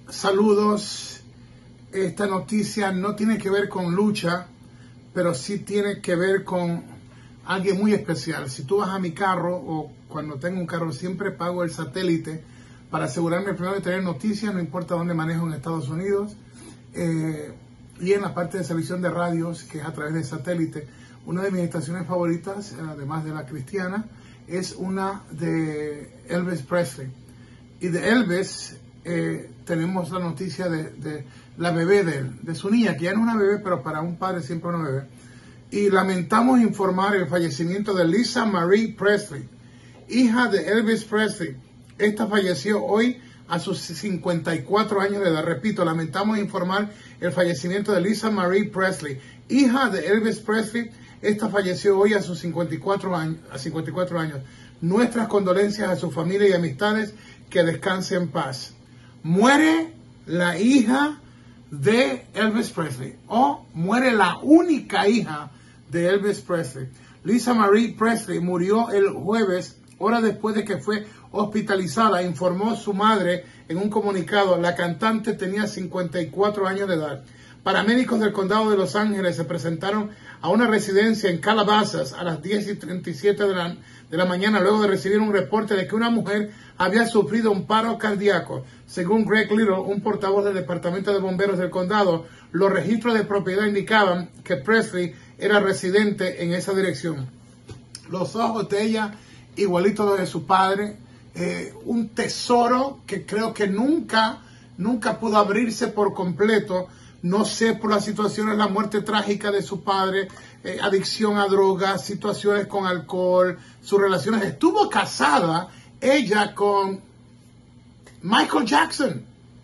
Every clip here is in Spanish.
Saludos. Esta noticia no tiene que ver con lucha, pero sí tiene que ver con alguien muy especial. Si tú vas a mi carro o cuando tengo un carro, siempre pago el satélite para asegurarme primero de tener noticias, no importa dónde manejo en Estados Unidos. Y en la parte de televisión de radios, que es a través de satélite, una de mis estaciones favoritas, además de la cristiana, es una de Elvis Presley. Y de Elvis tenemos la noticia de la bebé de su niña, que ya no es una bebé, pero para un padre siempre una bebé. Y lamentamos informar el fallecimiento de Lisa Marie Presley, hija de Elvis Presley. Esta falleció hoy a sus 54 años de edad. Repito, lamentamos informar el fallecimiento de Lisa Marie Presley, hija de Elvis Presley. Esta falleció hoy a sus 54 años. Nuestras condolencias a su familia y amistades, que descanse en paz. Muere la hija de Elvis Presley, o muere la única hija de Elvis Presley. Lisa Marie Presley murió el jueves, horas después de que fue hospitalizada, informó su madre en un comunicado. La cantante tenía 54 años de edad. Paramédicos del condado de Los Ángeles se presentaron a una residencia en Calabasas a las 10:37 de la mañana, luego de recibir un reporte de que una mujer había sufrido un paro cardíaco. Según Greg Little, un portavoz del Departamento de Bomberos del condado, los registros de propiedad indicaban que Presley era residente en esa dirección. Los ojos de ella igualitos los de su padre, un tesoro que creo que nunca pudo abrirse por completo. No sé, por las situaciones, la muerte trágica de su padre, adicción a drogas, situaciones con alcohol, sus relaciones. Estuvo casada ella con Michael Jackson,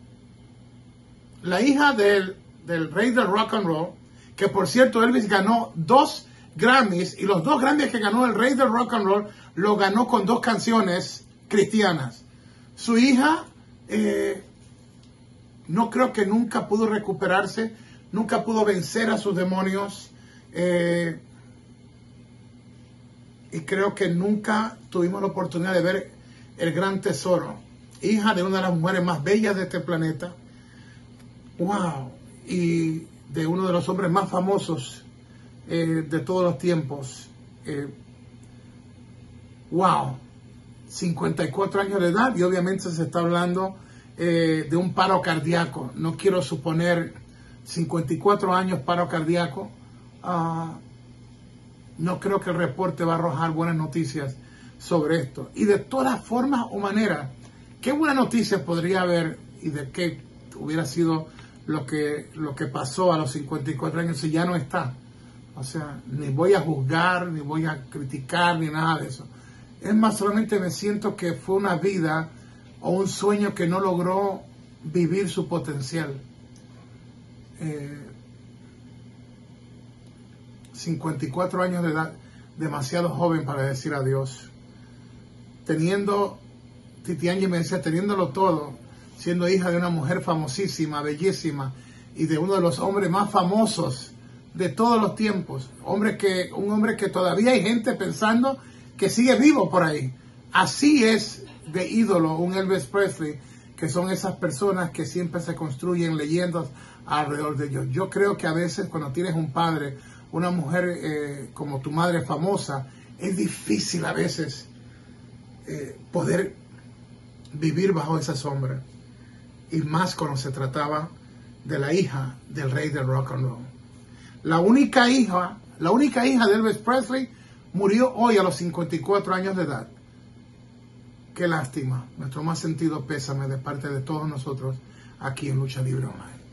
la hija del rey del rock and roll, que por cierto Elvis ganó 2 Grammys, y los 2 Grammys que ganó el rey del rock and roll lo ganó con 2 canciones cristianas. Su hija no creo que nunca pudo recuperarse, nunca pudo vencer a sus demonios, y creo que nunca tuvimos la oportunidad de ver el gran tesoro. Hija de una de las mujeres más bellas de este planeta, wow, y de uno de los hombres más famosos de todos los tiempos, wow, 54 años de edad, y obviamente se está hablando de un paro cardíaco. No quiero suponer 54 años paro cardíaco. No creo que el reporte va a arrojar buenas noticias sobre esto. Y de todas formas o maneras, ¿qué buena noticia podría haber y de qué hubiera sido lo que pasó a los 54 años si ya no está? O sea, ni voy a juzgar, ni voy a criticar, ni nada de eso. Es más, solamente me siento que fue una vida o un sueño que no logró vivir su potencial. 54 años de edad, demasiado joven para decir adiós. Titi Angie me decía, teniéndolo todo, siendo hija de una mujer famosísima, bellísima, y de uno de los hombres más famosos de todos los tiempos. Un hombre que todavía hay gente pensando que sigue vivo por ahí. Así es de ídolo un Elvis Presley, que son esas personas que siempre se construyen leyendas alrededor de ellos. Yo creo que a veces cuando tienes un padre, una mujer como tu madre famosa, es difícil a veces poder vivir bajo esa sombra, y más cuando se trataba de la hija del rey del rock and roll. La única hija de Elvis Presley murió hoy a los 54 años de edad. Qué lástima. Nuestro más sentido pésame de parte de todos nosotros aquí en Lucha Libre Online.